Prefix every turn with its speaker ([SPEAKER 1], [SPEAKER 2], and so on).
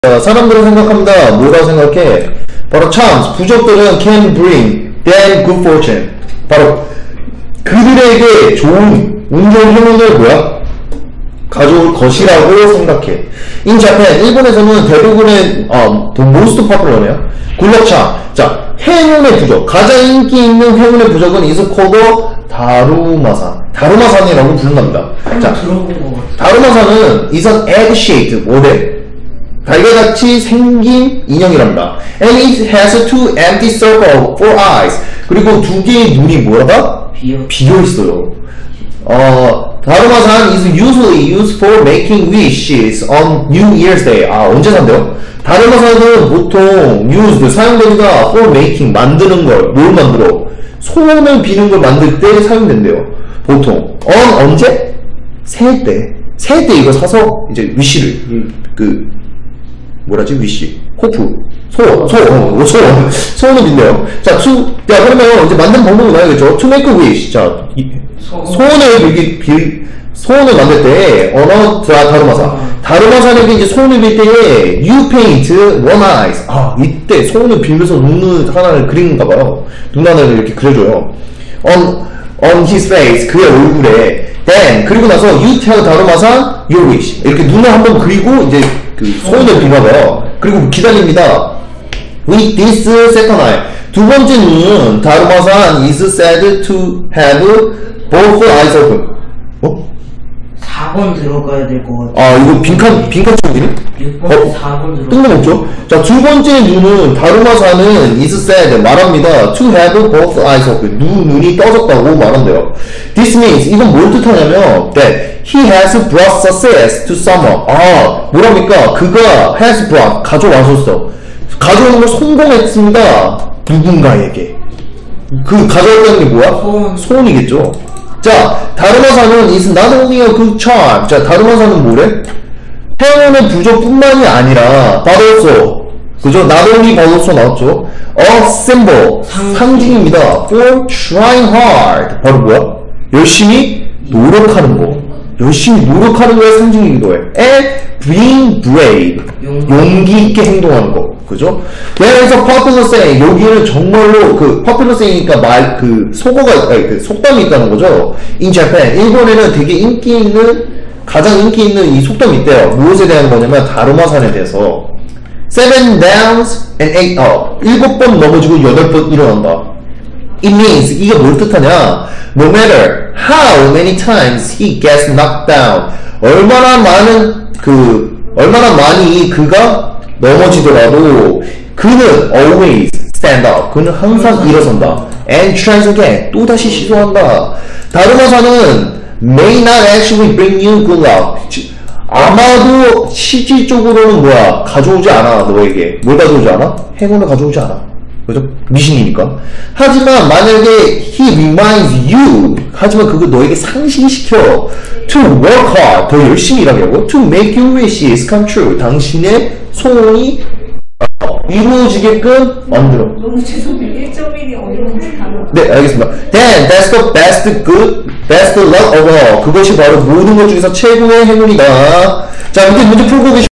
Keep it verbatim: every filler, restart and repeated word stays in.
[SPEAKER 1] 사람들은 생각합니다. 뭐라고 생각해? 바로 chance, 부족들은 can bring them good fortune. 바로 그들에게 좋은 운 좋은 행운을 뭐야? 가져올 것이라고 생각해. In Japan, 일본에서는 대부분의 어, the most popular네요. 굴럭차. 자, 행운의 부적. 가장 인기 있는 행운의 부적은 is called 다루마산. 다루마산이라고 부른답니다. 자, 다루마산은 is an egg-shaped 모델. 달걀같이 생긴 인형이랍니다. And it has two empty circles for eyes. 그리고 두 개의 눈이 뭐라다?
[SPEAKER 2] 비어.
[SPEAKER 1] 비어 있어요. 어, 다루마산 is usually used for making wishes on New Year's Day. 아, 언제 산대요? 다루마산은 보통 used, 사용됩니다. for making, 만드는 걸. 뭘 만들어? 소원을 비는 걸 만들 때 사용된대요. 보통. on, 언제? 새 때. 새 때 이거 사서 이제 위시를, 음, 그, 뭐라지? 위시. 호프. 소원. 소원. 소원. 소원을 빈대요. 자, to, 야, 그러면 이제 만든 방법을 봐야겠죠? to make a wish. 자, 이, 소원을 빌기, 빌, 소원을 만들 때, 언어, 다루마산. 다루마산에게 이제 소원을 빌 때에, you paint one eyes. 아, 이때 소원을 빌면서 눈을 하나를 그리는가봐요. 눈 하나를 이렇게 그려줘요. on, on his face. 그의 얼굴에. then, 그리고 나서, you tell 다루마산 your wish. 이렇게 눈을 한번 그리고, 이제, 그 소원을 빌어봐요. 그리고 기다립니다. With this second eye. 두 번째 눈은 다루마산 is said to have both eyes open. 어?
[SPEAKER 2] 사 번 들어가야 될 것 같아.
[SPEAKER 1] 아, 이거 빈칸, 빈칸 쪽이네?
[SPEAKER 2] 육 번, 사 번 들어가.
[SPEAKER 1] 뜬금없죠? 자, 두 번째 눈은 다루마산은 is said, 말합니다. to have both eyes open. 두 눈이 떠졌다고 말한대요. This means, 이건 뭘 뜻하냐면, that he has brought success to someone. 아, 뭐랍니까? 그가 has brought, 가져와줬어. 가져오는 걸 성공했습니다. 누군가에게. 그 가져왔다는 게 뭐야?
[SPEAKER 2] 소원.
[SPEAKER 1] 소원이겠죠. 자, 다루마산은 is not only a good charm. 자, 다루마산은 뭐래? 행운의 부적뿐만이 아니라 but also, 그죠? not only but also 나왔죠. a symbol,
[SPEAKER 2] 상징.
[SPEAKER 1] 상징입니다. for trying hard. 바로 뭐야? 열심히 노력하는 거. 열심히 노력하는 거의 상징이기도 해. and being brave.
[SPEAKER 2] 용기.
[SPEAKER 1] 용기 있게 행동하는 거. 그죠? 그래서 popular saying, 여기는 정말로 그 popular saying이니까 말, 그 속어가, 아니, 그 속담이 있다는 거죠. In Japan, 일본에는 되게 인기 있는, 가장 인기 있는 이 속담이 있대요. 무엇에 대한 거냐면 다루마산에 대해서. Seven downs and eight up. 일곱 번 넘어지고 여덟 번 일어난다. It means, 이게 뭘 뜻하냐? No matter how many times he gets knocked down. 얼마나 많은, 그, 얼마나 많이 그가 넘어지더라도 그는 always stand up. 그는 항상 일어선다. And tries again. 또다시 시도한다. 다루마산은 may not actually bring you good luck. 아마도 실질적으로는 뭐야? 가져오지 않아. 너에게. 뭘 가져오지 않아? 행운을 가져오지 않아. 그죠? 미신이니까. 하지만 만약에 he reminds you, 하지만 그거 너에게 상실시켜 to work hard, 더 열심히 일하게 하고 to make your wishes come true, 당신의 소원이 이루어지게끔 만들어.
[SPEAKER 3] 너무 죄송해요. 일 점 일이 어려운지 단어.
[SPEAKER 1] 네, 알겠습니다. Then that's the best good, best luck of all. 그것이 바로 모든 것 중에서 최고의 행운이다. 자, 이제 문제 풀고 계시